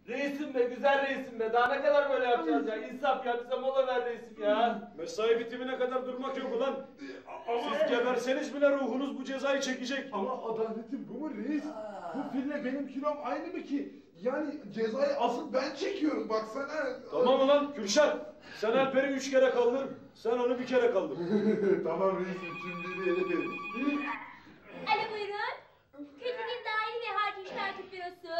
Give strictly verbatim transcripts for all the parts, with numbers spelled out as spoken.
Reisim be, güzel reisim be. Daha ne kadar böyle yapacağız ya? İnsaf ya, bize mola ver reisim ya. Mesai bitimine kadar durmak yok ulan. Siz geberseniz bile ruhunuz bu cezayı çekecek. Ama adaletin bu mu reis? Bu fille benim kilom aynı mı ki? Yani cezayı asıl ben çekiyorum baksana. Tamam ulan Kürşat. Sen Alper'i üç kere kaldır. Sen onu bir kere kaldır. Tamam reisim şimdi. Alo buyurun. Kültürün Daire ve Harcı İşler Bürosu.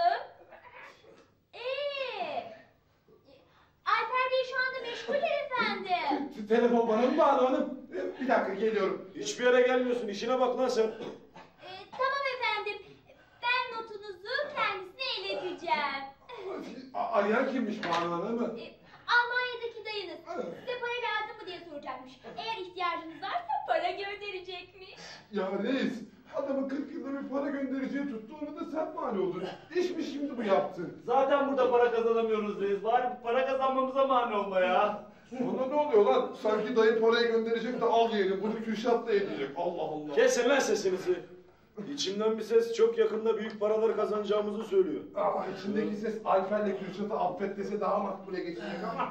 Eee. Alper Bey şu anda meşguller efendim. Telefon bana mı bağlı hanım? Bir dakika geliyorum. Hiçbir yere gelmiyorsun. İşine bak lan sen. Ee, tamam efendim. Ben notunuzu kendisine ileteceğim. A- Arayan kimmiş Banu Hanım'ı? Ee, Almanya'daki dayınız size para lazım mı diye soracakmış. Eğer ihtiyacınız varsa para gönderecekmiş. Ya reis, adamın kırk yılda bir para göndereceği tuttu, onu da sen mani oldun. İş mi şimdi bu yaptın? Zaten burada para kazanamıyoruz reis. Bari para kazanmamıza mani olma ya. Sonra ne oluyor lan? Sanki dayı parayı gönderecek de al yiyelim, bunu Kürşat'la edecek. Allah Allah. Kesin lan sesinizi. İçimden bir ses çok yakında büyük paralar kazanacağımızı söylüyor. Aa, içindeki ses Alper'le Kürşat'ı affet dese daha makbule geçecek ama.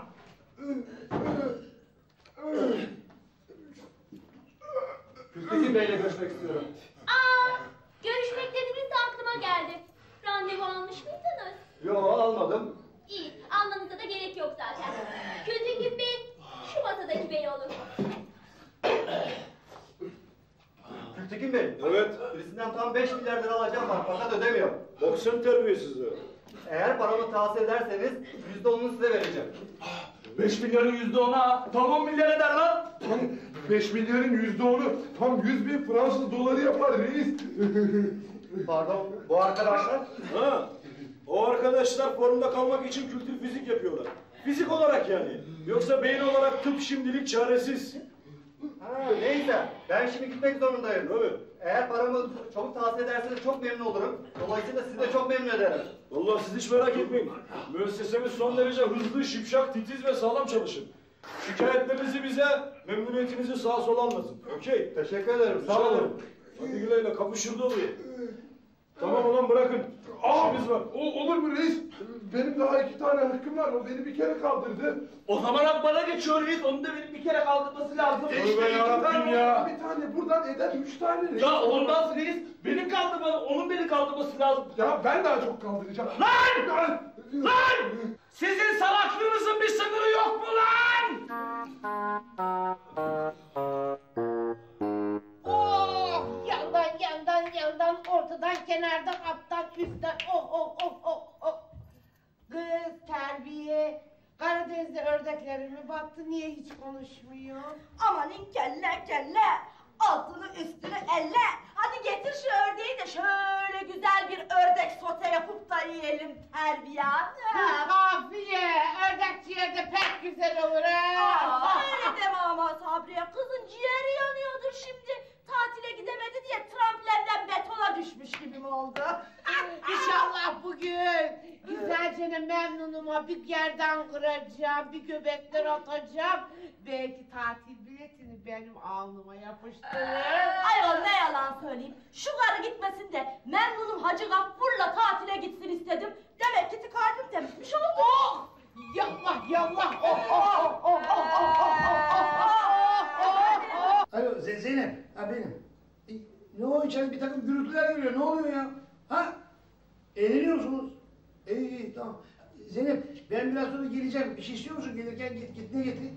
Gültekin Bey'le görüşmek istiyorum. Aa, görüşmek dediniz de aklıma geldi. Randevu almış mıydınız? Yo, almadım. İyi, almanıza da gerek yok zaten. Gültekin Bey, şu masadaki bey olur. Gültekin Bey. Evet. Birisinden tam beş milyar lira alacağım var fakat ödemiyor. Bak sen terbiyesizler. Eğer paramı tahsil ederseniz yüzde onunu size vereceğim. Beş milyarın yüzde ona tam on milyar eder lan. Tam beş milyarın yüzde onu, tam yüz bin Fransız doları yapar reis. Pardon, bu arkadaşlar. Ha? O arkadaşlar forumda kalmak için kültür fizik yapıyorlar. Fizik olarak yani. Yoksa beyin olarak tıp şimdilik çaresiz. Ha, neyse, ben şimdi gitmek zorundayım. Tabii. Eğer paramı çabuk tahsil ederseniz çok memnun olurum. Dolayısıyla sizi de çok memnun ederim. Vallahi siz hiç merak etmeyin. Müessesemiz son derece hızlı, şipşak, titiz ve sağlam çalışır. Şikayetlerinizi bize, memnuniyetinizi sağa sola anlatın. Okey. Teşekkür ederim, sağ Rica olun. ederim. Hadi güle güle, kapışırdı oluyor. Tamam ulan bırakın. Aa, İşimiz var. o, olur mu reis? Benim daha iki tane hakkım var, o beni bir kere kaldırdı. O zaman hak bana geçiyor reis, onu da benim bir kere kaldırması lazım. Tövbe İşte iki yarabbim tane, ya. bir tane buradan eder üç tane reis. Ya olmaz reis, benim kaldırma, onun beni kaldırması lazım. Ya ben daha çok kaldıracağım. Lan! Lan! Lan! Sizin salaklığınızın bir sınırı yok mu lan? Oh! Yandan yandan yandan ortadan kenardan alttan üstten oh oh oh oh oh. Kız terbiye. Karadeniz'de ördeklerimi battı, niye hiç konuşmuyor? Amanın kelle kelle. Altını üstünü elle. Hadi getir şu ördeği de şöyle güzel bir ördek sote yapıp da yiyelim terbiye. Kafiye, ördekçiye de pek güzel olur ha. Aa, öyle deme ama Sabriye. Kızın ciğeri yanıyordur şimdi. Tatile gidemedi diye tramplerden betona düşmüş gibi mi oldu? İnşallah bugün güzelce memnunuma bir gerdan kıracağım, bir göbekler atacağım. Belki tatil biletini benim alnıma yapıştırır. Ayol ne yalan söyleyeyim. Şu karı gitmesin de memnunum Hacı Gaffur'la tatile gitsin istedim. Demek ki kalbim temizmiş oldu. Oh! Yallah yallah! Oh oh oh oh oh oh oh oh oh oh! Alo Z- Zeynep, ha benim. E, ne o içeride bir takım gürültüler geliyor, ne oluyor ya? Ha? Eğleniyor musunuz? İyi iyi tamam. Zeynep, ben biraz sonra geleceğim. Bir şey istiyor musun gelirken? Git, git ne getir?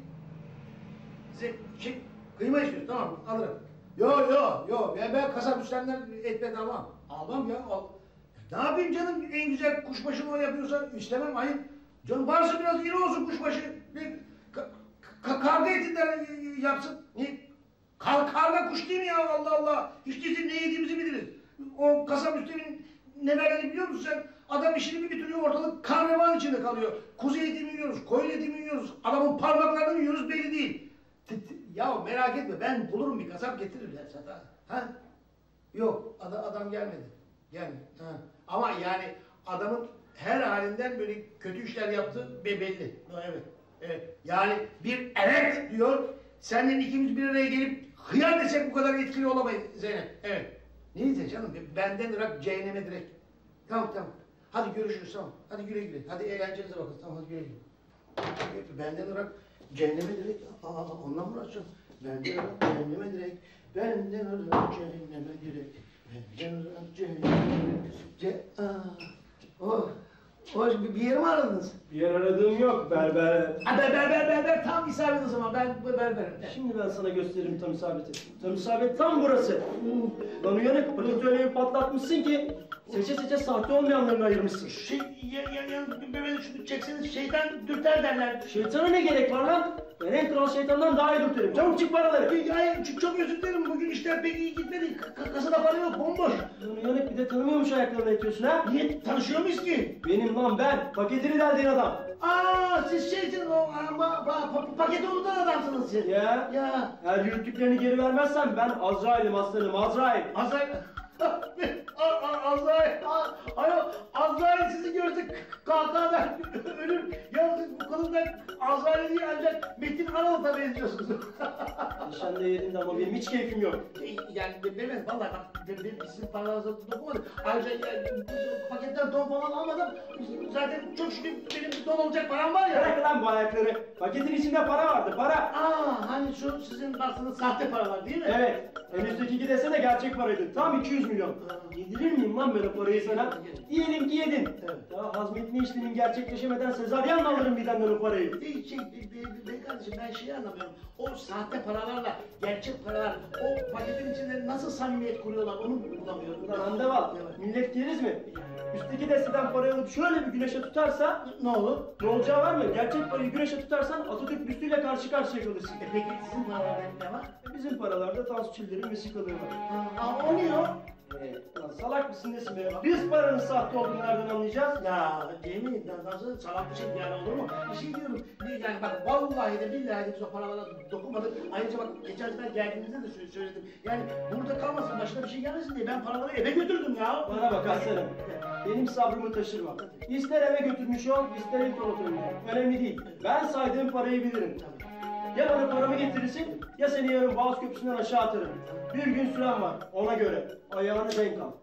Ze şey, kıyma istiyorsun, tamam alırım. Yo yo yo, ben, ben kasap üstlerinden etme tamam. Almam ya, al. Ne yapayım canım, en güzel kuşbaşını o yapıyorsa istemem, hayır. Canım varsa biraz iri olsun kuşbaşı. Bir ka ka karga etinden yapsın. Ne? Kar karga kuş değil mi ya, Allah Allah. Hiç değilse ne yediğimizi biliriz. O kasap üstemin nelerleri biliyor musun sen? Adam işini bir bitiriyor, ortalık kan revan içinde kalıyor. Kuzu eti mi yiyoruz, koyun eti mi yiyoruz, adamın parmaklarını mı yiyoruz belli değil. T -t ya merak etme, ben bulurum bir kasap getiririm ya satar. Ha? Yok, adam, adam gelmedi. Gelmedi. Ha. Ama yani adamın her halinden böyle kötü işler yaptığı belli. Evet, evet. Yani bir evet diyor, seninle ikimiz bir araya gelip hıyar desek bu kadar etkili olamayız Zeynep. Evet. Neyse canım, benden ırak cehenneme direkt. Tamam tamam. Hadi görüşürüz tamam. Hadi güle güle. Hadi eğlencenize bakın. Tamam hadi güle güle. Benden Irak cehenneme direkt. Aa ondan mı uğraşacağım? Benden Irak cehenneme direkt. Benden Irak cehenneme direkt. Benden Irak cehenneme direkt. Ce Aa. Oh. Hoş bir, bir yeri mi aradınız? Bir yer aradığım yok berber. Ha, berber berber berber tam isabet o zaman. Ben berberim. Şimdi ben sana gösteririm tam isabeti. Tam isabet tam burası. Lan uyanık, paket öyle bir patlatmışsın ki seçe seçe sahte olmayanlarını ayırmışsın. Şey, ya, ya, ya, beni şunu çekseniz şeytan dürter derler. Şeytana ne gerek var lan? Ben en kral şeytandan daha iyi dürterim. Çabuk çık paraları. Ya, çok, çok özür dilerim. Bugün işler pek iyi gitmedi. K kasada para yok, bomboş. Lan uyanık bir de tanımıyormuş ayaklarına yetiyorsun ha? Niye? Tanışıyor muyuz ki? Benim lan ben, paketini deldiğin adam. Aa, siz şeysiniz o ama pa, pa, paketi unutan adamsınız siz. Ya? Ya. Eğer yürüttüklerini geri vermezsen ben Azrail'im aslanım, Azrail. Azrail. Azrail. Ayol, Azrail sizi görse kahkahadan ölür. Ya siz bu konuda Azrail değil ancak Metin Aralık'a benziyorsunuz. Nişanda yerinde ama benim hiç keyfim yok. Yani Mehmet vallahi bak benim sizin paranıza dokunmadım. Ayrıca yani, bu paketten don falan almadım. Zaten çok şükür benim bir don olacak param var ya. Bırak lan bu ayakları. Paketin içinde para vardı, para. Aa hani şu sizin bastığınız sahte paralar değil mi? Evet. En üstteki iki desene gerçek paraydı. Tam iki yüz milyon. Yedirir miyim lan böyle parayı sana? Diyelim ki yedin. Evet. Ya hazmetme işlemin gerçekleşemeden sezaryen alırım midenden o parayı. Şey, şey, bey kardeşim ben şeyi anlamıyorum. O sahte paralarla gerçek paralar o paketin içinde nasıl samimiyet kuruyorlar onu bulamıyorum. Lan Andeval, Evet. millet keriz mi? Üstteki desteden parayı alıp şöyle bir güneşe tutarsa Ne olur? ne olacağı var mı? Gerçek parayı güneşe tutarsan Atatürk büstüyle karşı karşıya kalırsın. E peki sizin paralarda ne var? E bizim paralarda Tansu Çiller'in vesikalığı var. Aa o ne o? Ee, lan salak mısın nesin be? Biz paranın sahte olduğunu nereden anlayacağız? Ya değil mi? Nasıl salak bir şey yani olur mu? Bir şey diyorum. Yani bak vallahi de billahi de biz o paralara dokunmadık. Ayrıca bak geçen sefer geldiğimizde de sö- söyledim. Yani burada kalmasın başına bir şey gelmesin diye ben paraları eve götürdüm ya. Bana bak aslanım. Benim sabrımı taşırma. İster eve götürmüş ol, ister ilk oturmuş ol. Önemli değil. Ben saydığım parayı bilirim. Ya bana paramı getirirsin, ya seni yarın Boğaz Köprüsü'nden aşağı atarım. Bir gün süren var, ona göre. Ayağını denk al.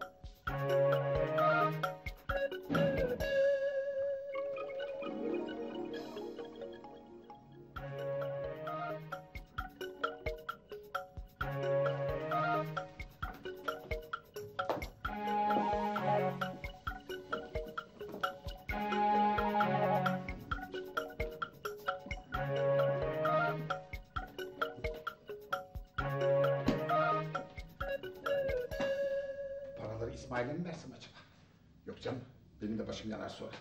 Paraları İsmail'e mi versem acaba? Yok canım, benim de başım yanar sonra.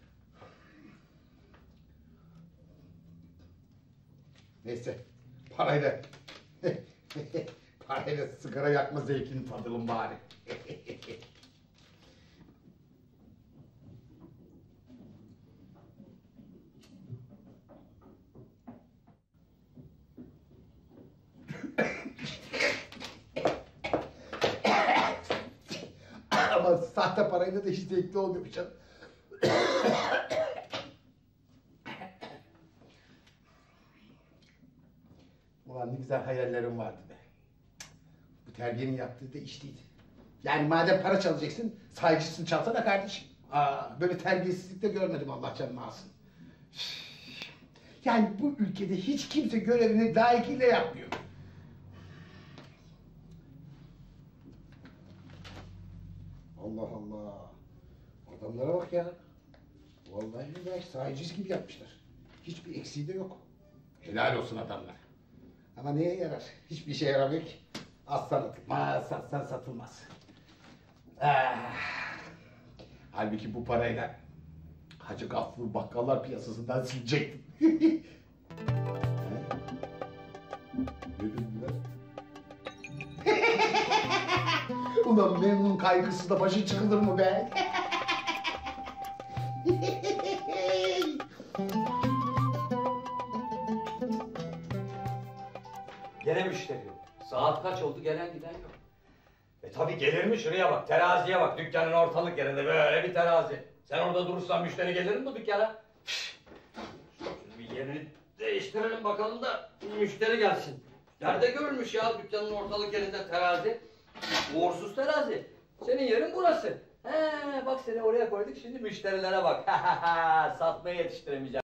Neyse, parayla... parayla sigara yakma zevkini tadalım bari. Ama sahte parayla da hiç zevkli olmuyor canım. Ulan ne güzel hayallerim vardı be. Bu terbiyenin yaptığı da iş değil. Yani madem para çalacaksın, saygısını çalsana kardeşim. Aa, böyle terbiyesizlik de görmedim Allah canını alsın. Yani bu ülkede hiç kimse görevini layıkıyla yapmıyor. Allah Allah. Adamlara bak ya. Vallahi billahi sahiciz gibi yapmışlar. Hiçbir eksiği de yok. Helal olsun adamlar. Ama neye yarar? Hiçbir işe yaramıyor ki. Aslan atılmaz, satsan satılmaz. Ah. Halbuki bu parayla Hacı Gaffur bakkallar piyasasından silecektim. Ne dediler? Ulan memnun kaygısız da başı çıkılır mı be? Gene müşteri yok. Saat kaç oldu gelen giden yok. E tabi gelir mi şuraya bak, teraziye bak, dükkanın ortalık yerinde böyle bir terazi. Sen orada durursan müşteri gelir mi bu dükkana? Şunu bir yerini değiştirelim bakalım da müşteri gelsin. Nerede görülmüş ya dükkanın ortalık yerinde terazi? Uğursuz terazi. Senin yerin burası. He, bak seni oraya koyduk şimdi müşterilere bak. Satmaya yetiştiremeyeceğim.